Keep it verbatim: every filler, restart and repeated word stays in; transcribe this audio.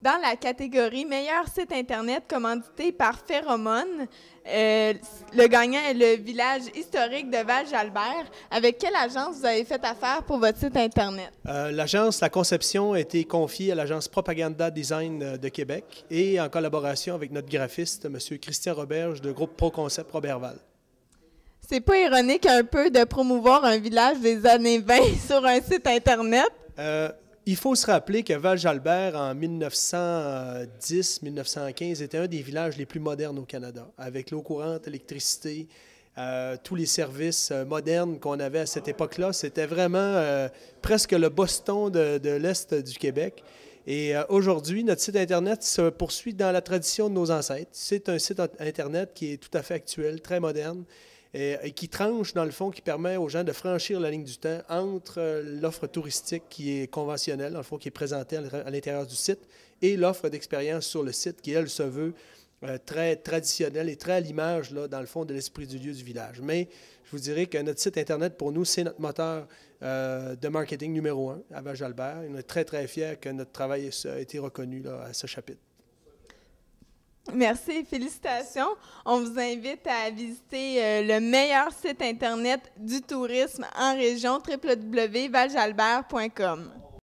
dans la catégorie meilleur site Internet commandité par Pheromone. Euh, le gagnant est le village historique de Val-Jalbert. Avec quelle agence vous avez fait affaire pour votre site Internet? Euh, l'agence, la conception a été confiée à l'agence Propaganda Design de Québec et en collaboration avec notre graphiste, M. Christian Roberge, de groupe ProConcept Robertval. C'est pas ironique un peu de promouvoir un village des années vingt sur un site Internet? Euh, il faut se rappeler que Val-Jalbert, en mille neuf cent dix mille neuf cent quinze, était un des villages les plus modernes au Canada, avec l'eau courante, l'électricité, euh, tous les services euh, modernes qu'on avait à cette époque-là. C'était vraiment euh, presque le Boston de, de l'Est du Québec. Et euh, aujourd'hui, notre site Internet se poursuit dans la tradition de nos ancêtres. C'est un site Internet qui est tout à fait actuel, très moderne, et qui tranche, dans le fond, qui permet aux gens de franchir la ligne du temps entre l'offre touristique qui est conventionnelle, dans le fond, qui est présentée à l'intérieur du site, et l'offre d'expérience sur le site, qui, elle, se veut euh, très traditionnelle et très à l'image, là, dans le fond, de l'esprit du lieu du village. Mais je vous dirais que notre site Internet, pour nous, c'est notre moteur euh, de marketing numéro un à Val-Jalbert. On est très, très fiers que notre travail a été reconnu là, à ce chapitre. Merci, félicitations. On vous invite à visiter euh, le meilleur site Internet du tourisme en région, w w w point val jalbert point com.